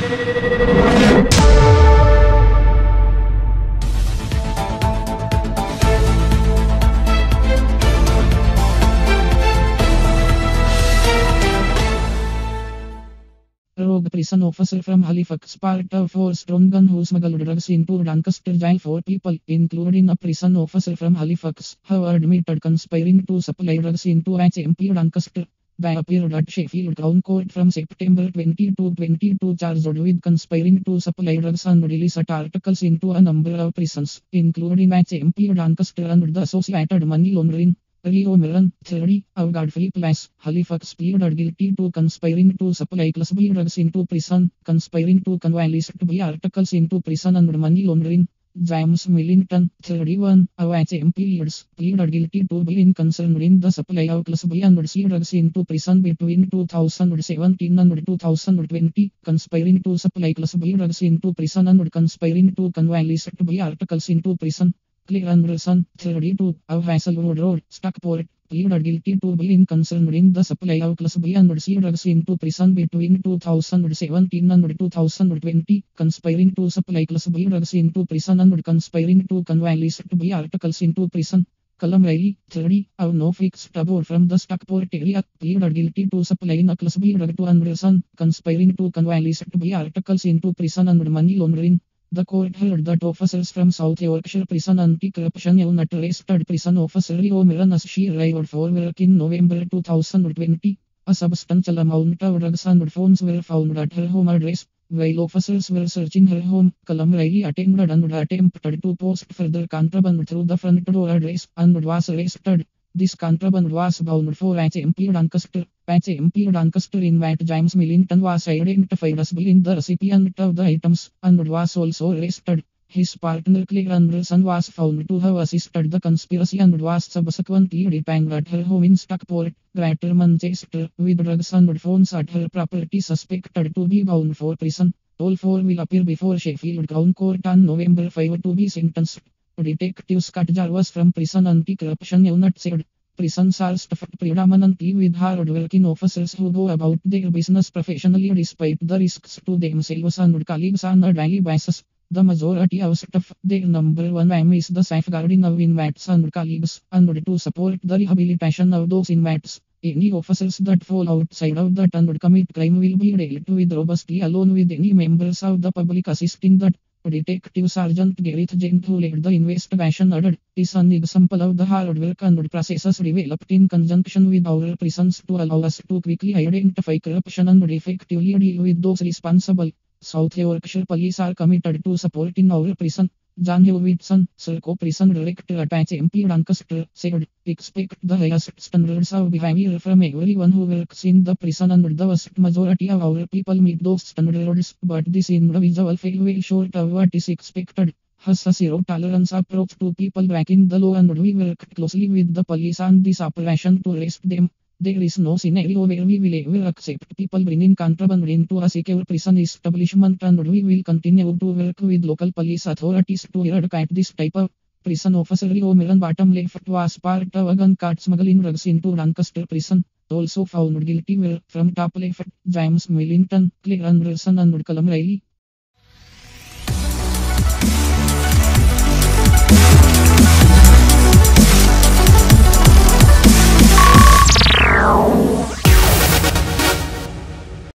Rogue prison officer from Halifax part of four strong gun who smuggled drugs into Doncaster jail. 4 people, including a prison officer from Halifax, have admitted conspiring to supply drugs into HMP Doncaster. They appeared at Sheffield Crown Court from September 2022 charged with conspiring to supply drugs and release articles into a number of prisons, including HMP Doncaster and the associated money laundering. Leo Millen, 30, of Godfrey Place, Halifax pleaded guilty to conspiring to supply Class B drugs into prison, conspiring to convey List B articles into prison and money laundering. James Millington, 31, of HMP Leeds, pleaded guilty to being concerned in the supply of Class B and C drugs into prison between 2017 and 2020, conspiring to supply Class B drugs into prison and conspiring to convey List B articles into prison. Claire Anderson, 32, of Hazelwood Road, Stockport, pleaded guilty to being concerned in the supply of Class B and C drugs into prison between 2017 and 2020, conspiring to supply Class B drugs into prison and conspiring to convey List B articles into prison. Callum Riley, 30, of Norfolk Stabor from the Stockport area, pleaded guilty to supplying a Class B drug to Anderson, conspiring to convey List B articles into prison and money laundering. The court held that officers from South Yorkshire Prison Anti-Corruption Unit arrested prison officer Leo Millen as she arrived for work in November 2020. A substantial amount of drugs and phones were found at her home address. While officers were searching her home, Callum Riley attended and attempted to post further contraband through the front door address and was arrested. This contraband was bound for HMP Doncaster. HMP Doncaster inmate James Millington was identified as being the recipient of the items and was also arrested. His partner Claire Anderson was found to have assisted the conspiracy and was subsequently detained at her home in Stockport, Greater Manchester, with drugs and phones at her property suspected to be bound for prison. All 4 will appear before Sheffield Crown Court on November 5 to be sentenced. Detective Scott Jarvis from Prison Anti-Corruption Unit said, prisons are staffed predominantly with hard-working officers who go about their business professionally despite the risks to themselves and colleagues on a daily basis. The majority of staff, their number one aim is the safeguarding of inmates and colleagues, and to support the rehabilitation of those inmates. Any officers that fall outside of that and commit crime will be dealt with robustly along with any members of the public assisting that. Detective Sergeant Gareth Gent, who led the investigation, added, "Is an example of the hard work and processes developed in conjunction with our prisons to allow us to quickly identify corruption and effectively deal with those responsible. South Yorkshire Police are committed to supporting our prison." John Hewitson, Serco Prison Director at HMP Doncaster, said, "Expect the highest standards of behavior from everyone who works in the prison and the vast majority of our people meet those standards, but this individual fell well short of what is expected. Has a zero-tolerance approach to people breaking the law and we worked closely with the police on this operation to arrest them. There is no scenario where we will ever accept people bringing contraband into a secure prison establishment and we will continue to work with local police authorities to eradicate this type of." Prison officer Leo Millen, bottom left, was part of a gun caught smuggling drugs into Doncaster prison. Also found guilty were, from top left, James Millington, Claire Anderson and Callum Riley. Wow.